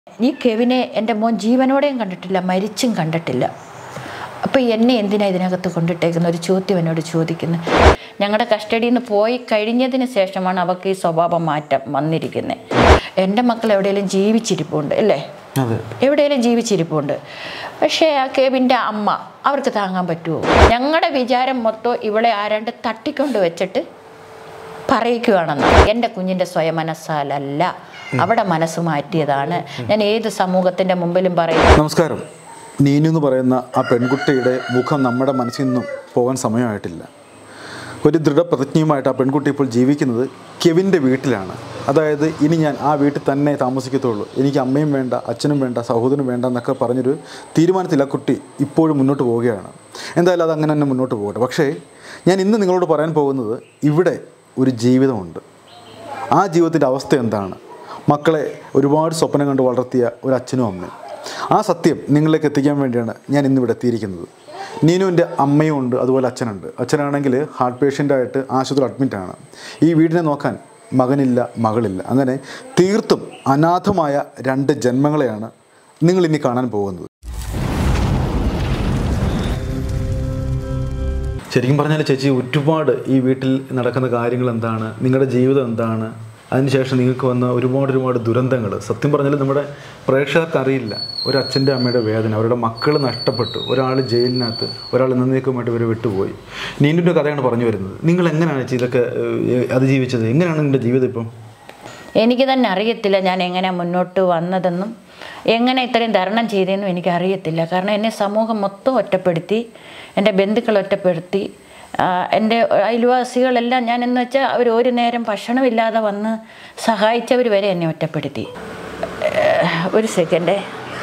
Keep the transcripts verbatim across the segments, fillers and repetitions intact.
ഈ കെവിനെ എൻ്റെ മോൻ ജീവനോടെയും കണ്ടിട്ടില്ല, മരിച്ചും കണ്ടിട്ടില്ല. അപ്പോൾ എന്നെ എന്തിനാ ഇതിനകത്ത് കൊണ്ടിട്ടേക്കുന്ന ഒരു ചോദ്യം എന്നോട് ചോദിക്കുന്നു. ഞങ്ങളുടെ കസ്റ്റഡിയിൽ നിന്ന് പോയി കഴിഞ്ഞതിന് ശേഷമാണ് അവർക്ക് ഈ സ്വഭാവം മാറ്റം വന്നിരിക്കുന്നത്. എൻ്റെ മക്കൾ എവിടെയെങ്കിലും ജീവിച്ചിരിപ്പുണ്ട് അല്ലേ, എവിടെയെങ്കിലും ജീവിച്ചിരിപ്പുണ്ട്. പക്ഷേ ആ കെവിൻ്റെ അമ്മ അവർക്ക് താങ്ങാൻ പറ്റുമോ? ഞങ്ങളുടെ വിചാരം മൊത്തം ഇവളെ ആരാണ്ട് തട്ടിക്കൊണ്ട് വെച്ചിട്ട് പറയിക്കുകയാണെന്ന്. എൻ്റെ കുഞ്ഞിൻ്റെ സ്വയം മനസ്സാലല്ല, അവിടെ മനസ്സ് മാറ്റിയതാണ്. ഞാൻ ഏത് സമൂഹത്തിൻ്റെ മുമ്പിലും പറയും. നമസ്കാരം. നീനു എന്ന് പറയുന്ന ആ പെൺകുട്ടിയുടെ മുഖം നമ്മുടെ മനസ്സിൽ നിന്നും പോകാൻ സമയമായിട്ടില്ല. ഒരു ദൃഢപ്രതിജ്ഞയുമായിട്ട് ആ പെൺകുട്ടി ഇപ്പോൾ ജീവിക്കുന്നത് കെവിൻ്റെ വീട്ടിലാണ്. അതായത് ഇനി ഞാൻ ആ വീട്ടിൽ തന്നെ താമസിക്കത്തുള്ളൂ, എനിക്ക് അമ്മയും വേണ്ട, അച്ഛനും വേണ്ട, സഹോദരനും വേണ്ട എന്നൊക്കെ പറഞ്ഞൊരു തീരുമാനത്തിൽ ആ കുട്ടി ഇപ്പോഴും മുന്നോട്ട് പോവുകയാണ്. എന്തായാലും അത് അങ്ങനെ തന്നെ മുന്നോട്ട് പോകട്ടെ. പക്ഷേ ഞാൻ ഇന്ന് നിങ്ങളോട് പറയാൻ പോകുന്നത്, ഇവിടെ ഒരു ജീവിതമുണ്ട്. ആ ജീവിതത്തിൻ്റെ അവസ്ഥ എന്താണ്? മക്കളെ ഒരുപാട് സ്വപ്നം കണ്ട് വളർത്തിയ ഒരു അച്ഛനും അമ്മയും. ആ സത്യം നിങ്ങളിലേക്ക് എത്തിക്കാൻ വേണ്ടിയാണ് ഞാൻ ഇന്നിവിടെ എത്തിയിരിക്കുന്നത്. നീനുവിൻ്റെ അമ്മയും ഉണ്ട്, അതുപോലെ അച്ഛനുണ്ട്. അച്ഛനാണെങ്കിൽ ഹാർട്ട് പേഷ്യൻ്റായിട്ട് ആശുപത്രി അഡ്മിറ്റാണ്. ഈ വീടിനെ നോക്കാൻ മകനില്ല, മകളില്ല. അങ്ങനെ തീർത്തും അനാഥമായ രണ്ട് ജന്മങ്ങളെയാണ് നിങ്ങളിനി കാണാൻ പോകുന്നത്. ശരിക്കും പറഞ്ഞാൽ ചേച്ചി, ഒരുപാട് ഈ വീട്ടിൽ നടക്കുന്ന കാര്യങ്ങൾ എന്താണ്, നിങ്ങളുടെ ജീവിതം എന്താണ്, അതിനുശേഷം നിങ്ങൾക്ക് വന്ന ഒരുപാട് ഒരുപാട് ദുരന്തങ്ങൾ, സത്യം പറഞ്ഞാൽ നമ്മുടെ പ്രേക്ഷകർക്ക് അറിയില്ല. ഒരു അച്ഛൻ്റെ അമ്മയുടെ വേദന, അവരുടെ മക്കൾ നഷ്ടപ്പെട്ടു, ഒരാൾ ജയിലിനകത്ത്, ഒരാൾ എന്നേക്കുമായിട്ട് ഇവർ വിട്ടുപോയി. നീനുവിൻ്റെ കഥയാണ് പറഞ്ഞു വരുന്നത്. നിങ്ങൾ എങ്ങനെയാണ് ചേച്ചി ഇതൊക്കെ അതിജീവിച്ചത്? എങ്ങനെയാണ് നിങ്ങളുടെ ജീവിതം ഇപ്പം? എനിക്ക് തന്നെ അറിയത്തില്ല ഞാൻ എങ്ങനെ മുന്നോട്ട് വന്നതെന്നും എങ്ങനെ ഇത്രയും തരണം ചെയ്തതെന്നും എനിക്കറിയത്തില്ല. കാരണം എന്നെ സമൂഹം മൊത്തം ഒറ്റപ്പെടുത്തി, എൻ്റെ ബന്ധുക്കൾ ഒറ്റപ്പെടുത്തി, എൻ്റെ അയൽവാസികളെല്ലാം, ഞാൻ എന്ന് വെച്ചാൽ അവർ ഒരു നേരം ഭക്ഷണമില്ലാതെ വന്ന് സഹായിച്ചവർ വരെ എന്നെ ഒറ്റപ്പെടുത്തി. ഒരു സെക്കൻഡേ.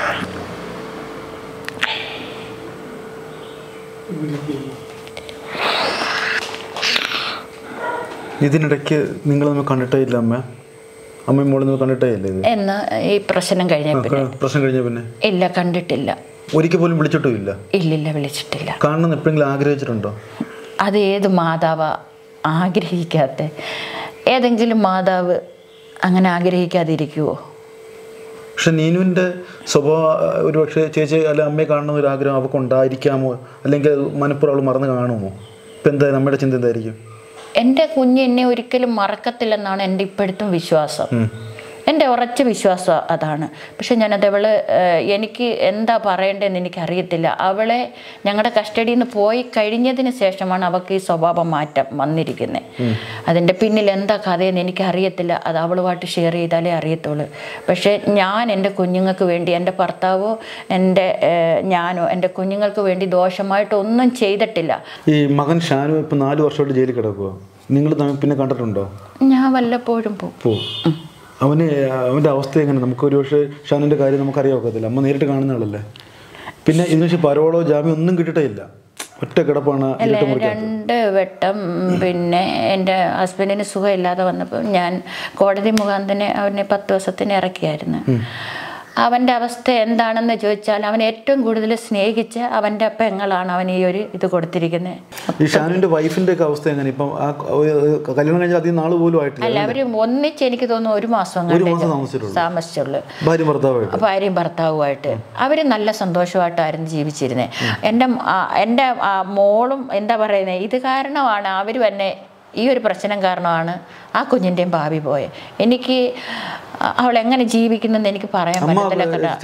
ഇതിനിടയ്ക്ക് നിങ്ങൾ നമ്മൾ കണ്ടിട്ടേ ഇല്ല അമ്മ? അമ്മയും മോളിൽ നിന്ന് കണ്ടിട്ടേ ഇല്ല ഇത്? എന്ന് ഈ പ്രശ്നം കഴിഞ്ഞ പിന്നെ പ്രശ്നം കഴിഞ്ഞ പിന്നെ ഇല്ല, കണ്ടിട്ടില്ല. ഒരിക്കൽ പോലും വിളിച്ചിട്ടും ഇല്ല? ഇല്ലില്ല, വിളിച്ചിട്ടില്ല. കാണണം എപ്പോഴെങ്കിലും ആഗ്രഹിച്ചിട്ടുണ്ടോ? അത് ഏത് മാതാവ് ആഗ്രഹിക്കാത്ത? ഏതെങ്കിലും മാതാവ് അങ്ങനെ ആഗ്രഹിക്കാതിരിക്കുമോ? പക്ഷെ നീനുവിൻ്റെ സ്വഭാവം ഒരു പക്ഷേ ചേച്ചി അല്ല അമ്മയെ കാണുന്ന ഒരു ആഗ്രഹം അവർക്ക് ഉണ്ടായിരിക്കാമോ? അല്ലെങ്കിൽ മനപ്പുറം അവൾ മറന്ന് കാണുമോ? ഇപ്പം എന്താ നമ്മുടെ ചിന്ത എന്തായിരിക്കും? എൻ്റെ കുഞ്ഞ് എന്നെ ഒരിക്കലും മറക്കത്തില്ലെന്നാണ് എൻ്റെ ഇപ്പോഴത്തും വിശ്വാസം. എൻ്റെ ഉറച്ച വിശ്വാസം അതാണ്. പക്ഷെ ഞാനത് അവള് എനിക്ക് എന്താ പറയേണ്ടതെന്ന് എനിക്കറിയത്തില്ല. അവളെ ഞങ്ങളുടെ കസ്റ്റഡിയിൽ നിന്ന് പോയി കഴിഞ്ഞതിന് ശേഷമാണ് അവൾക്ക് ഈ സ്വഭാവം മാറ്റം വന്നിരിക്കുന്നത്. അതിൻ്റെ പിന്നിൽ എന്താ കഥയെന്ന് എനിക്കറിയത്തില്ല. അത് അവളുമായിട്ട് ഷെയർ ചെയ്താലേ അറിയത്തുള്ളൂ. പക്ഷേ ഞാൻ എൻ്റെ കുഞ്ഞുങ്ങൾക്ക് വേണ്ടി, എൻ്റെ ഭർത്താവോ എൻ്റെ ഞാനോ എൻ്റെ കുഞ്ഞുങ്ങൾക്ക് വേണ്ടി ദോഷമായിട്ടൊന്നും ചെയ്തിട്ടില്ല. ഈ മകൻ ഷാനു ഇപ്പം നാല് വർഷമായിട്ട് ജയിലിൽ കിടക്കുക, നിങ്ങൾ പിന്നെ കണ്ടിട്ടുണ്ടോ? ഞാൻ വല്ലപ്പോഴും പോകും. അവന് അവൻ്റെ അവസ്ഥ എങ്ങനെ? നമുക്കൊരു പക്ഷേ ഷാനിൻ്റെ കാര്യം നമുക്കറിയാൻ, അമ്മ നേരിട്ട് കാണുന്ന ആളല്ലേ. പിന്നെ ഇതിന് പക്ഷേ പരോളോ ജാമ്യം ഒന്നും കിട്ടിയിട്ടില്ല, ഒറ്റ കിടപ്പാണ്. രണ്ട് വട്ടം പിന്നെ എൻ്റെ ഹസ്ബൻഡിന് സുഖമില്ലാതെ വന്നപ്പോൾ ഞാൻ കോടതി മുഖാന്തരം അവനെ പത്ത് ദിവസത്തിന് ഇറക്കിയായിരുന്നു. അവൻ്റെ അവസ്ഥ എന്താണെന്ന് ചോദിച്ചാൽ, അവൻ ഏറ്റവും കൂടുതൽ സ്നേഹിച്ച അവൻ്റെ പെങ്ങളാണ് അവൻ ഈ ഒരു ഇത് കൊടുത്തിരിക്കുന്നത്. ഈ ഷാനുവിൻ്റെ വൈഫിൻ്റെ ഒക്കെ അവസ്ഥ എങ്ങനെ? ഇപ്പം കല്യാണം കഴിഞ്ഞാൽ അധികം നാൾ പോലും ആയിട്ടില്ല. അല്ല, അവർ ഒന്നിച്ച് എനിക്ക് തോന്നുന്നു ഒരു മാസം താമസിച്ചുള്ളൂ. ഭാര്യയും ഭർത്താവുമായിട്ട് അവർ നല്ല സന്തോഷമായിട്ടായിരുന്നു ജീവിച്ചിരുന്നത്. എൻ്റെ എൻ്റെ മോളും എന്താ പറയുന്നത്, ഇത് കാരണമാണ് അവർ തന്നെ ഈ ഒരു പ്രശ്നം കാരണമാണ് ആ കുഞ്ഞിൻ്റെയും ഭാവി പോയത്. എനിക്ക് അവൾ എങ്ങനെ ജീവിക്കുന്നെന്ന് എനിക്ക് പറയാൻ പറ്റത്തില്ല.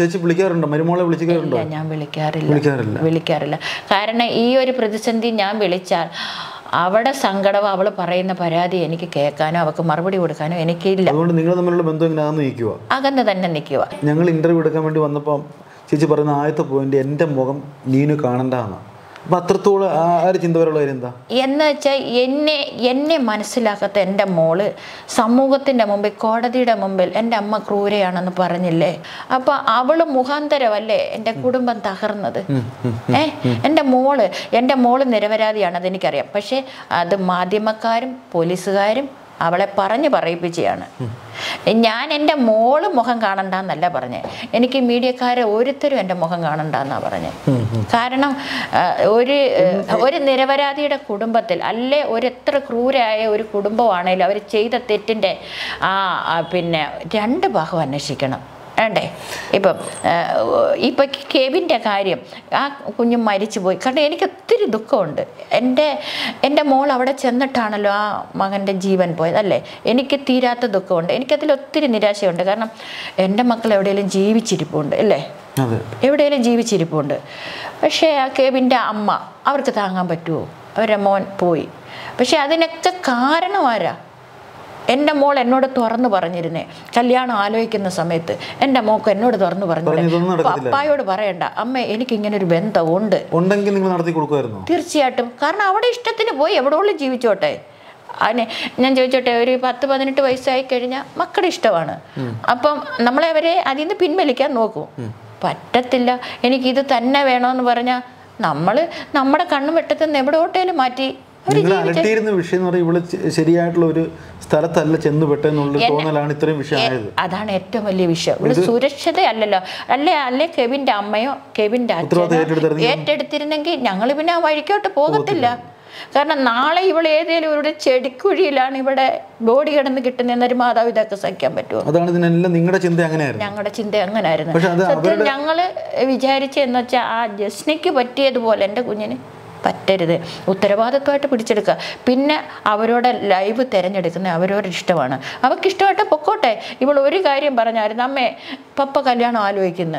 ഞാൻ വിളിക്കാറില്ല വിളിക്കാറില്ല കാരണം ഈ ഒരു പ്രതിസന്ധി ഞാൻ വിളിച്ചാൽ അവിടെ സങ്കടം, അവൾ പറയുന്ന പരാതി എനിക്ക് കേൾക്കാനോ അവൾക്ക് മറുപടി കൊടുക്കാനോ എനിക്കില്ല. അകന്ന് തന്നെ നിൽക്കുക. ഞങ്ങൾ ഇന്റർവ്യൂ എടുക്കാൻ വേണ്ടി വന്നപ്പോൾ ചേച്ചി പറയുന്ന ആദ്യത്തെ പോയിന്റ്, എൻ്റെ മുഖം നീനു കാണണ്ടെന്നാണ്. അപ്പം അത്രത്തോളം ആ ഒരു ചിന്ത വരെയുള്ള കാര്യം എന്താ എന്ന് വെച്ചാൽ, എന്നെ എന്നെ മനസ്സിലാക്കാത്ത എൻ്റെ മോള് സമൂഹത്തിൻ്റെ മുമ്പിൽ, കോടതിയുടെ മുമ്പിൽ എൻ്റെ അമ്മ ക്രൂരയാണെന്ന് പറഞ്ഞില്ലേ? അപ്പം അവള് മുഖാന്തരമല്ലേ എൻ്റെ കുടുംബം തകർന്നത്. ഏ എൻ്റെ മോള് എൻ്റെ മോള് നിരപരാധിയാണ്, അതെനിക്കറിയാം. പക്ഷേ അത് മാധ്യമക്കാരും പോലീസുകാരും അവളെ പറഞ്ഞ് പറയിപ്പിച്ചാണ്. ഞാൻ എൻ്റെ മോള് മുഖം കാണണ്ടെന്നല്ല പറഞ്ഞത്, എനിക്ക് മീഡിയക്കാരെ ഓരോരുത്തരും എൻ്റെ മുഖം കാണണ്ടെന്നാണ് പറഞ്ഞത്. കാരണം ഒരു ഒരു നിരപരാധിയുടെ കുടുംബത്തിൽ അല്ലേ, ഒരു എത്ര ക്രൂരായ ഒരു കുടുംബമാണെങ്കിലും അവർ ചെയ്ത തെറ്റിൻ്റെ ആ പിന്നെ രണ്ട് ഭാഗം അന്വേഷിക്കണം. വേണ്ടേ? ഇപ്പം ഇപ്പം കെവിൻ്റെ കാര്യം, ആ കുഞ്ഞ് മരിച്ചു പോയി. കാരണം എനിക്ക് ഒത്തിരി ദുഃഖമുണ്ട്. എൻ്റെ എൻ്റെ മോൾ അവിടെ ചെന്നിട്ടാണല്ലോ ആ മകൻ്റെ ജീവൻ പോയത് അല്ലേ. എനിക്ക് തീരാത്ത ദുഃഖമുണ്ട്. എനിക്കതിൽ ഒത്തിരി നിരാശയുണ്ട്. കാരണം എൻ്റെ മക്കൾ എവിടെയെങ്കിലും ജീവിച്ചിരിപ്പുണ്ട് അല്ലേ, എവിടെയെങ്കിലും ജീവിച്ചിരിപ്പുണ്ട്. പക്ഷേ ആ കെവിൻ്റെ അമ്മ അവർക്ക് താങ്ങാൻ പറ്റുമോ? അവരുടെ മോൻ പോയി. പക്ഷെ അതിനൊക്കെ കാരണം ആരാ? എൻ്റെ മോൾ എന്നോട് തുറന്നു പറഞ്ഞിരുന്നേ, കല്യാണം ആലോചിക്കുന്ന സമയത്ത് എൻ്റെ മോക്ക് എന്നോട് തുറന്നു പറഞ്ഞിരുന്നേ, പപ്പായോട് പറയണ്ട അമ്മ എനിക്ക് ഇങ്ങനെ ഒരു ബന്ധമുണ്ട് ഉണ്ടെങ്കിൽ നിങ്ങൾ നടത്തി കൊടുക്കുമായിരുന്നു. തീർച്ചയായിട്ടും. കാരണം അവിടെ ഇഷ്ടത്തിന് പോയി എവിടെയോളം ജീവിച്ചോട്ടെ. അതിനെ ഞാൻ ചോദിച്ചോട്ടെ, ഒരു പത്ത് പതിനെട്ട് വയസ്സായി കഴിഞ്ഞാൽ മക്കളുടെ ഇഷ്ടമാണ്. അപ്പം നമ്മളെ അവരെ അതിൽ നിന്ന് പിൻവലിക്കാൻ നോക്കും. പറ്റത്തില്ല, എനിക്കിത് തന്നെ വേണമെന്ന് പറഞ്ഞാൽ നമ്മൾ നമ്മുടെ കണ്ണു വെട്ടത്തുനിന്ന് എവിടെയോട്ടേലും മാറ്റി. അലട്ടിയിരുന്ന വിഷയം എന്ന് പറയുമ്പോൾ ഇവള് ശരിയായിട്ടുള്ള ഒരു സ്ഥലത്തല്ല ചെന്ന് പെട്ടെന്നുള്ള തോന്നലാണ് ഇത്രയും വിഷയമായത്. അതാണ് ഏറ്റവും വലിയ വിഷയം. ഇവിടെ സുരക്ഷിതയല്ലല്ലോ. അല്ലേ അല്ലേ കെവിൻ്റെ അമ്മയോ കെവിൻ്റെ അച്ഛനോ ഏറ്റെടുത്തിരുന്നെങ്കിൽ ഞങ്ങൾ പിന്നെ ആ വഴിക്കോട്ട് പോകത്തില്ല. കാരണം നാളെ ഇവൾ ഏതെങ്കിലും ഒരു ചെടിക്കുഴിയിലാണ് ഇവിടെ ബോഡി കിടന്ന് കിട്ടുന്നൊരു മാതാപിതാക്കൾ സഹിക്കാൻ പറ്റുമോ? അതാണ് ഇതിനെല്ലാം നിങ്ങളുടെ ചിന്ത അങ്ങനെയായിരുന്നു. ഞങ്ങളുടെ ചിന്ത അങ്ങനായിരുന്നു. സത്യം ഞങ്ങള് വിചാരിച്ചെന്ന് വെച്ചാൽ ആ ജസ്നിക്ക് പറ്റിയതുപോലെ എൻ്റെ കുഞ്ഞിന് പറ്റരുത്. ഉത്തരവാദിത്വമായിട്ട് പിടിച്ചെടുക്കുക. പിന്നെ അവരോട് ലൈവ് തിരഞ്ഞെടുക്കുന്നത് അവരോട് ഇഷ്ടമാണ്. അവർക്ക് ഇഷ്ടമായിട്ട് പൊക്കോട്ടെ. ഇവൾ ഒരു കാര്യം പറഞ്ഞായിരുന്നു, അമ്മേ പപ്പ കല്യാണം ആലോചിക്കുന്നു,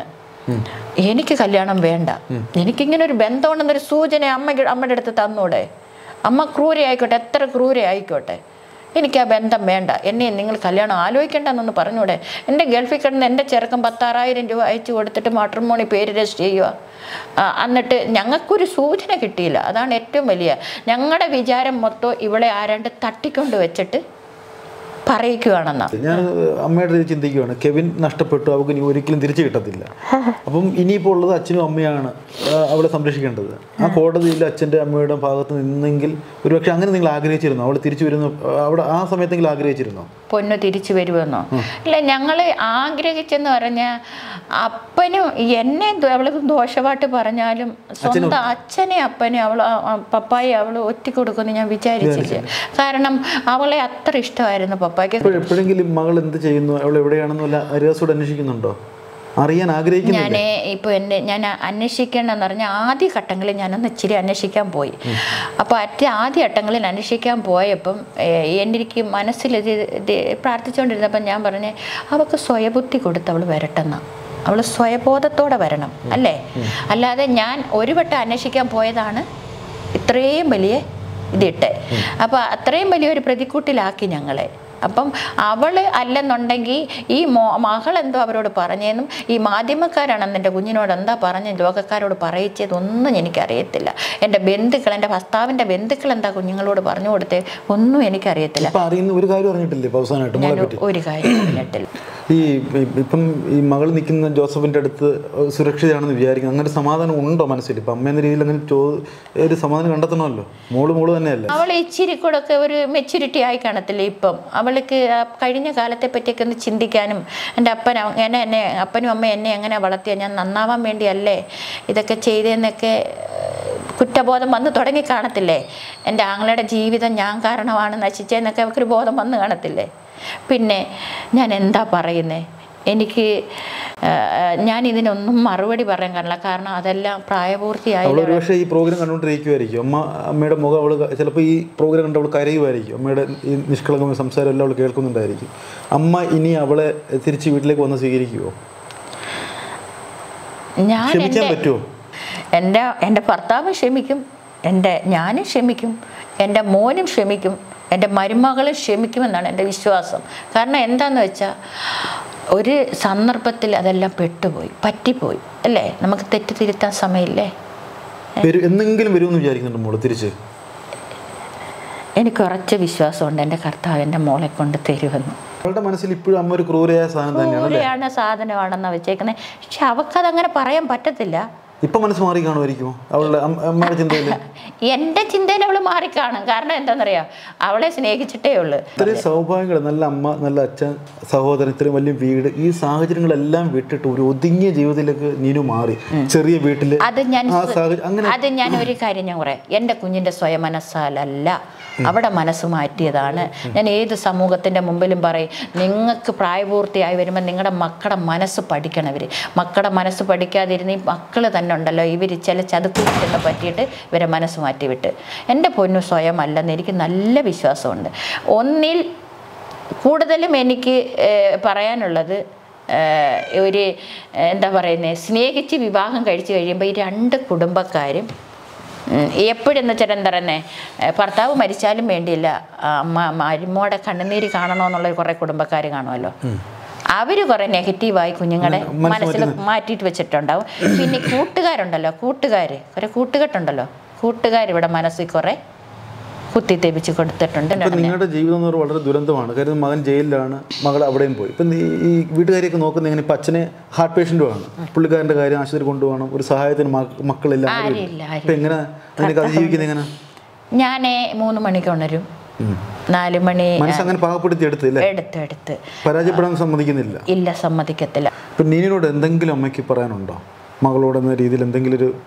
എനിക്ക് കല്യാണം വേണ്ട, എനിക്കിങ്ങനെ ഒരു ബന്ധമുണ്ടെന്നൊരു സൂചന അമ്മ അമ്മയുടെ അടുത്ത് തന്നൂടെ? അമ്മ ക്രൂരയായിക്കോട്ടെ, എത്ര ക്രൂരയായിക്കോട്ടെ, എനിക്ക് ആ ബന്ധം വേണ്ട, എന്നെ നിങ്ങൾ കല്യാണം ആലോചിക്കേണ്ടെന്നൊന്ന് പറഞ്ഞൂടെ? എൻ്റെ ഗൾഫിൽ കിടന്ന് എൻ്റെ ചെറുക്കം പത്താറായിരം രൂപ അയച്ചു കൊടുത്തിട്ട് മാട്രിമോണി പേര് രജിസ്റ്റർ ചെയ്യുക. എന്നിട്ട് ഞങ്ങൾക്കൊരു സൂചന കിട്ടിയില്ല. അതാണ് ഏറ്റവും വലിയ ഞങ്ങളുടെ വിചാരം. മൊത്തം ഇവളെ ആരാണ്ട് തട്ടിക്കൊണ്ട് വെച്ചിട്ട് പറയിക്കുകയാണെന്നാ. ഞാൻ അമ്മയുടെ ചിന്തിക്കുകയാണ്, കെവിൻ നഷ്ടപ്പെട്ടു, അവൾക്ക് ഇനി ഒരിക്കലും തിരിച്ചു കിട്ടത്തില്ല. അപ്പം ഇനിയിപ്പോൾ ഉള്ളത് അച്ഛനും അമ്മയാണ് അവളെ സംരക്ഷിക്കേണ്ടത്. ആ കോടതിയിൽ അച്ഛൻ്റെ അമ്മയുടെ ഭാഗത്ത് നിന്നെങ്കിൽ ഒരുപക്ഷെ അങ്ങനെ നിങ്ങൾ ആഗ്രഹിച്ചിരുന്നോ? അവൾ തിരിച്ചു വരുന്നു അവിടെ ആ സമയത്തെങ്കിലും ആഗ്രഹിച്ചിരുന്നോ? പൊന്നു തിരിച്ചു വരുമെന്നോ? ഇല്ല, ഞങ്ങൾ ആഗ്രഹിച്ചെന്ന് പറഞ്ഞാൽ അപ്പനും എന്നെ അവൾ ദോഷമായിട്ട് പറഞ്ഞാലും സ്വന്തം അച്ഛനെ അപ്പനെ അവൾ പപ്പായെ അവൾ ഒറ്റ കൊടുക്കുമെന്ന് ഞാൻ വിചാരിച്ചില്ല. കാരണം അവളെ അത്ര ഇഷ്ടമായിരുന്നു പപ്പായ്ക്ക്. എപ്പോഴെങ്കിലും മകൾ എന്ത് ചെയ്യുന്നു, അവൾ എവിടെയാണെന്നുള്ള രഹസ്യം അന്വേഷിക്കുന്നുണ്ടോ? അറിയാൻ ആഗ്രഹിക്കുന്നു. ഞാൻ ഇപ്പോൾ എൻ്റെ ഞാൻ അന്വേഷിക്കേണ്ടെന്ന് പറഞ്ഞാൽ ആദ്യ ഘട്ടങ്ങളിൽ ഞാനൊന്ന് ഇച്ചിരി അന്വേഷിക്കാൻ പോയി. അപ്പോൾ അറ്റ ആദ്യ ഘട്ടങ്ങളിൽ അന്വേഷിക്കാൻ പോയപ്പം എനിക്ക് മനസ്സിൽ ഇത് പ്രാർത്ഥിച്ചുകൊണ്ടിരുന്നപ്പം ഞാൻ പറഞ്ഞ് അവൾക്ക് സ്വയബുദ്ധി കൊടുത്ത് അവൾ വരട്ടെന്ന. അവൾ സ്വയബോധത്തോടെ വരണം അല്ലേ. അല്ലാതെ ഞാൻ ഒരു വട്ടം അന്വേഷിക്കാൻ പോയതാണ് ഇത്രയും വലിയ ഇതിട്ട്. അപ്പോൾ അത്രയും വലിയൊരു പ്രതിക്കൂട്ടിലാക്കി ഞങ്ങളെ. അപ്പം അവൾ അല്ലെന്നുണ്ടെങ്കിൽ ഈ മോ മകളെന്തോ അവരോട് പറഞ്ഞതെന്നും ഈ മാധ്യമക്കാരാണെന്ന് എൻ്റെ കുഞ്ഞിനോട് എന്താ പറഞ്ഞ് ലോകക്കാരോട് പറയിച്ചതൊന്നും എനിക്കറിയത്തില്ല. എൻ്റെ ബന്ധുക്കൾ, എൻ്റെ ഭർത്താവിൻ്റെ ബന്ധുക്കൾ എന്താ കുഞ്ഞുങ്ങളോട് പറഞ്ഞു കൊടുത്തേ ഒന്നും എനിക്കറിയത്തില്ല. ഒരു കാര്യം അറിഞ്ഞിട്ടില്ലേ? ഒരു കാര്യം അറിഞ്ഞിട്ടില്ല. ഈ ഇപ്പം ഈ മകൾ നിൽക്കുന്ന ജോസഫിൻ്റെ അടുത്ത് സുരക്ഷിതയാണെന്ന് വിചാരിക്കുന്നത്, അങ്ങനെ സമാധാനം ഉണ്ടോ മനസ്സിൽ? ഇപ്പം അമ്മ എന്ന രീതിയിൽ അങ്ങനെ ചോ ഒരു സമാധാനം കണ്ടെത്തണമല്ലോ. മോള് മോള് തന്നെയല്ലേ. അവൾ ഇച്ചിരി കൂടെ ഒക്കെ ഒരു മെച്യൂരിറ്റി ആയി കാണത്തില്ല ഇപ്പം. അവൾക്ക് കഴിഞ്ഞ കാലത്തെ പറ്റിയൊക്കെ ഒന്ന് ചിന്തിക്കാനും, എൻ്റെ അപ്പൻ എന്നെ എന്നെ അപ്പനും അമ്മ എന്നെ എങ്ങനെ വളർത്തിയ, ഞാൻ നന്നാവാൻ വേണ്ടിയല്ലേ ഇതൊക്കെ ചെയ്തതെന്നൊക്കെ കുറ്റബോധം വന്ന് തുടങ്ങി കാണത്തില്ലേ? എൻ്റെ ആങ്ങളുടെ ജീവിതം ഞാൻ കാരണമാണ് നശിച്ചതെന്നൊക്കെ അവർക്കൊരു ബോധം വന്ന് കാണത്തില്ലേ? പിന്നെ ഞാൻ എന്താ പറയുന്നത്? എനിക്ക് ഞാൻ ഇതിനൊന്നും മറുപടി പറയാൻ കാണില്ല. കാരണം അതെല്ലാം പ്രായപൂർത്തിയായി. പക്ഷേ ഈ പ്രോഗ്രാം കണ്ടുകൊണ്ടിരിക്കുമായിരിക്കും അമ്മ. അമ്മയുടെ മുഖം അവൾ ചിലപ്പോൾ ഈ പ്രോഗ്രാം കണ്ട് അവൾ കരയുമായിരിക്കും. അമ്മയുടെ ഈ നിഷ്കളങ്കമായ സംസാരം എല്ലാം അവൾ കേൾക്കുന്നുണ്ടായിരിക്കും. അമ്മ ഇനി അവളെ തിരിച്ച് വീട്ടിലേക്ക് വന്ന് സ്വീകരിക്കുമോ? ഞാൻ പറ്റുമോ? എൻ്റെ എൻ്റെ ഭർത്താവ് ക്ഷമിക്കും, എൻ്റെ ഞാനും ക്ഷമിക്കും, എൻ്റെ മോനും ക്ഷമിക്കും, എൻ്റെ മരുമകളും ക്ഷമിക്കുമെന്നാണ് എൻ്റെ വിശ്വാസം. കാരണം എന്താണെന്ന് വെച്ചാൽ ഒരു സന്ദർഭത്തിൽ അതെല്ലാം പെട്ടുപോയി, പറ്റിപ്പോയി അല്ലേ. നമുക്ക് തെറ്റ് തിരുത്താൻ സമയമില്ലേ? എന്തെങ്കിലും വരുമെന്ന് വിചാരിക്കുന്നുണ്ട് മോള് തിരിച്ച്? എനിക്ക് ഉറച്ച വിശ്വാസമുണ്ട് എൻ്റെ കർത്താവ് എൻ്റെ മോളെ കൊണ്ട് തരുമെന്ന്. അവളുടെ മനസ്സിൽ ഇപ്പോഴും അമ്മ ഒരു ക്രൂരയായ സാധനം തന്നെയാണ്, ക്രൂരയാണ് സാധനമാണെന്നാണ് വെച്ചേക്കുന്നത്. പക്ഷെ അവൾക്കതങ്ങനെ പറയാൻ പറ്റത്തില്ല. ഇപ്പം മനസ്സ് മാറി കാണുമായിരിക്കുമോ അവളുടെ അമ്മയുടെ ചിന്തയിൽ? എൻ്റെ ചിന്തയിൽ അവൾ മാറിക്കാണും. കാരണം എന്താണെന്നറിയാം, അവളെ സ്നേഹിച്ചിട്ടേ ഉള്ളൂ. ഇത്രയും സൗഭാഗ്യങ്ങൾ, നല്ല അമ്മ, നല്ല അച്ഛൻ, സഹോദരൻ, ഇത്രയും വലിയ വീട്, ഈ സാഹചര്യങ്ങളെല്ലാം വിട്ടിട്ട് ഒരു ഒതുങ്ങിയ ജീവിതത്തിലേക്ക് നീനു മാറി. ചെറിയ വീട്ടിൽ അത് ഞാൻ അത് ഞാൻ ഒരു കാര്യം ഞാൻ പറയാം, എൻ്റെ കുഞ്ഞിൻ്റെ സ്വയം മനസ്സാലല്ല, അവിടെ മനസ്സ് മാറ്റിയതാണ്. ഞാൻ ഏത് സമൂഹത്തിൻ്റെ മുമ്പിലും പറയും, നിങ്ങൾക്ക് പ്രായപൂർത്തിയായി വരുമ്പോൾ നിങ്ങളുടെ മക്കളുടെ മനസ്സ് പഠിക്കണം. ഇവർ മക്കളുടെ മനസ്സ് പഠിക്കാതിരുന്ന ഈ മക്കൾ തന്നെ ഉണ്ടല്ലോ, ഇവർ ചില ചതുക്കുറ്റൊക്കെ പറ്റിയിട്ട് ഇവരെ മനസ്സ് മാറ്റിവിട്ട്. എൻ്റെ പൊന്നു സ്വയം അല്ലെന്ന് എനിക്ക് നല്ല വിശ്വാസമുണ്ട്. ഒന്നിൽ കൂടുതലും എനിക്ക് പറയാനുള്ളത്, ഒരു എന്താ പറയുന്നത്, സ്നേഹിച്ച് വിവാഹം കഴിച്ച് കഴിയുമ്പോൾ ഈ രണ്ട് കുടുംബക്കാരും എപ്പോഴെന്ന് വെച്ചാൽ എന്താ പറയുന്നത്, ഭർത്താവ് മരിച്ചാലും വേണ്ടിയില്ല, അമ്മ മരുമോടെ കണ്ണുനീര് കാണണമെന്നുള്ള കുറേ കുടുംബക്കാർ കാണുമല്ലോ. അവർ കുറേ നെഗറ്റീവായി കുഞ്ഞുങ്ങളെ മനസ്സിൽ മാറ്റിയിട്ട് വെച്ചിട്ടുണ്ടാവും. പിന്നെ കൂട്ടുകാരുണ്ടല്ലോ, കൂട്ടുകാർ കുറേ കൂട്ടുകെട്ടുണ്ടല്ലോ, കൂട്ടുകാർ ഇവിടെ മനസ്സിൽ കുറേ കുത്തിത്തേപ്പിച്ച് കൊടുത്തിട്ടുണ്ട്. നിങ്ങളുടെ ജീവിതം എന്ന് പറഞ്ഞാൽ വളരെ ദുരന്തമാണ്. കാര്യം മകൻ ജയിലിലാണ്, മകൾ അവിടെയും പോയി. ഇപ്പം ഈ വീട്ടുകാരെയൊക്കെ നോക്കുന്നത് എങ്ങനെ? ഇപ്പം അച്ഛനെ ഹാർട്ട് പേഷ്യൻറ്റും ആണ്, പുള്ളിക്കാരൻ്റെ കാര്യം ആശുപത്രി കൊണ്ടുപോകണം, ഒരു സഹായത്തിന് മക്കളില്ല. ഇപ്പം എങ്ങനെ അതിനൊക്കെ അതിജീവിക്കുന്നത്? എങ്ങനെ? ഞാൻ മൂന്ന് മണിക്ക് ഉണരും, നാല് മണി മനസ്സങ്ങനെ പാകപ്പെടുത്തി എടുത്തില്ല, എടുത്ത് എടുത്ത് പരാജയപ്പെടാൻ സമ്മതിക്കുന്നില്ല. ഇല്ല, സമ്മതിക്കത്തില്ല. ഇപ്പം നീനിനോട് എന്തെങ്കിലും അമ്മയ്ക്ക് പറയാനുണ്ടോ, മകളോടെന്ന രീതിയിൽ എന്തെങ്കിലും ഒരു?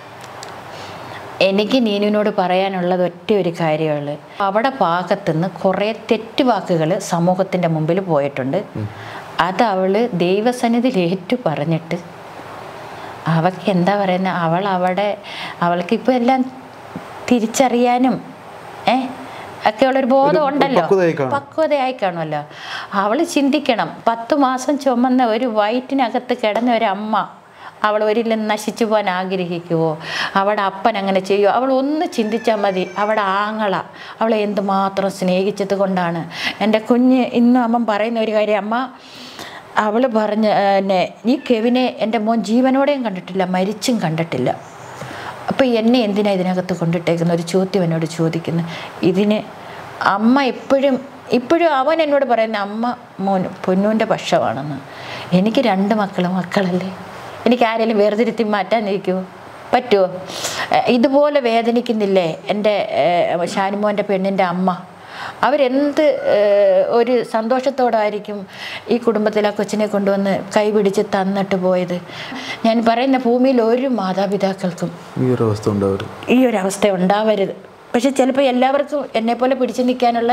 എനിക്ക് നീനുവിനോട് പറയാനുള്ളത് ഒറ്റ ഒരു കാര്യമുള്ളൂ, അവിടെ ഭാഗത്തുനിന്ന് കുറേ തെറ്റുവാക്കുകൾ സമൂഹത്തിൻ്റെ മുമ്പിൽ പോയിട്ടുണ്ട്. അത് അവൾ ദൈവസന്നിധിയിൽ ഏറ്റു പറഞ്ഞിട്ട് അവൾക്ക് എന്താ പറയുന്നത്, അവൾ അവിടെ അവൾക്ക് ഇപ്പോൾ എല്ലാം തിരിച്ചറിയാനും ഏ ഒക്കെയുള്ളൊരു ബോധം ഉണ്ടല്ലോ, പക്വതയായി കാണുമല്ലോ. അവൾ ചിന്തിക്കണം, പത്ത് മാസം ചുമന്ന ഒരു വയറ്റിനകത്ത് കിടന്ന ഒരു അമ്മ അവൾ ഒരിക്കലും നശിച്ചു പോകാൻ ആഗ്രഹിക്കുമോ? അവിടെ അപ്പൻ അങ്ങനെ ചെയ്യുമോ? അവൾ ഒന്ന് ചിന്തിച്ചാൽ മതി. അവിടെ ആങ്ങള അവളെ എന്തുമാത്രം സ്നേഹിച്ചത് കൊണ്ടാണ്. എൻ്റെ കുഞ്ഞ് ഇന്നും അമ്മ പറയുന്ന ഒരു കാര്യം, അമ്മ അവൾ പറഞ്ഞ എന്നെ ഈ കെവിനെ എൻ്റെ മോൻ ജീവനോടെയും കണ്ടിട്ടില്ല, മരിച്ചും കണ്ടിട്ടില്ല. അപ്പോൾ എന്നെ എന്തിനാ ഇതിനകത്ത് കൊണ്ടിട്ടേക്കുന്ന ഒരു ചോദ്യം എന്നോട് ചോദിക്കുന്നു. ഇതിന് അമ്മ എപ്പോഴും ഇപ്പോഴും അവൻ എന്നോട് പറയുന്ന, അമ്മ മോൻ പൊന്നൂൻ്റെ പക്ഷമാണെന്ന്. എനിക്ക് രണ്ട് മക്കൾ മക്കളല്ലേ, എനിക്ക് ആരെങ്കിലും വേർതിരുത്തി മാറ്റാനിരിക്കുമോ? പറ്റുമോ? ഇതുപോലെ വേദനിക്കുന്നില്ലേ എൻ്റെ ഷാനിമോൻ്റെ പെണ്ണിൻ്റെ അമ്മ? അവരെന്ത് ഒരു സന്തോഷത്തോടായിരിക്കും ഈ കുടുംബത്തിൽ ആ കൊച്ചിനെ കൊണ്ടുവന്ന് കൈപിടിച്ച് തന്നിട്ട് പോയത്. ഞാൻ പറയുന്ന ഭൂമിയിൽ ഒരു മാതാപിതാക്കൾക്കും ഈ ഒരു അവസ്ഥ ഉണ്ടാവരുത്, ഈ ഒരു അവസ്ഥ ഉണ്ടാവരുത്. പക്ഷെ ചിലപ്പോൾ എല്ലാവർക്കും എന്നെപ്പോലെ പിടിച്ചു നിൽക്കാനുള്ള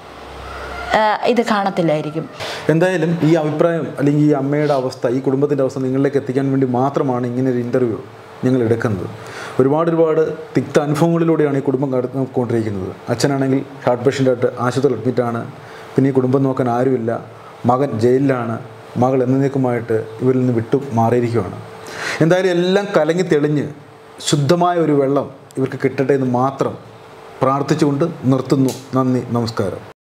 ഇത് കാണത്തില്ലായിരിക്കും. എന്തായാലും ഈ അഭിപ്രായം അല്ലെങ്കിൽ ഈ അമ്മയുടെ അവസ്ഥ, ഈ കുടുംബത്തിൻ്റെ അവസ്ഥ നിങ്ങളിലേക്ക് എത്തിക്കാൻ വേണ്ടി മാത്രമാണ് ഇങ്ങനെ ഒരു ഇൻ്റർവ്യൂ ഞങ്ങൾ എടുക്കുന്നത്. ഒരുപാട് ഒരുപാട് തിക്ത അനുഭവങ്ങളിലൂടെയാണ് ഈ കുടുംബം കടന്നുകൊണ്ടിരിക്കുന്നത്. അച്ഛനാണെങ്കിൽ ഹാർട്ട് പേഷ്യൻ്റായിട്ട് ആശുപത്രിയിൽ അഡ്മിറ്റാണ്. പിന്നെ ഈ കുടുംബം നോക്കാൻ ആരുമില്ല. മകൻ ജയിലിലാണ്. മകൾ എന്നേക്കുമായിട്ട് ഇവരിൽ നിന്ന് വിട്ടു മാറിയിരിക്കുകയാണ്. എന്തായാലും എല്ലാം കലങ്ങി തെളിഞ്ഞ് ശുദ്ധമായ ഒരു വെള്ളം ഇവർക്ക് കിട്ടട്ടെ എന്ന് മാത്രം പ്രാർത്ഥിച്ചുകൊണ്ട് നിർത്തുന്നു. നന്ദി, നമസ്കാരം.